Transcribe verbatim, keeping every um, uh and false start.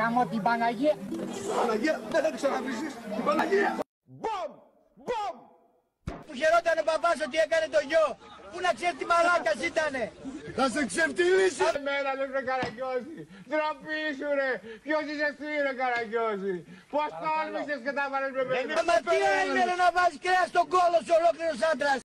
γάμο την Παναγία. Παναγία, δεν θα την ξαναβρήσεις. Την Παναγία. Μπομ! Μπομ! Που χαιρόταν ο μπαμπάς ότι έκανε το γιο. Πού να ξέρει τι μαλάκας ήτανε. Θα σε ξεφτυλίσει. Εμένα λες ρε Καραγκιόζη. Ντροπή σου ρε. Ποιος είσαι εσύ ρε Καραγκιόζη. Πώς τόλμησες και τα βάλες με πέρα. Μα τι είναι να βάζει κρέας στον κόλο σου ολόκληρος άντρας.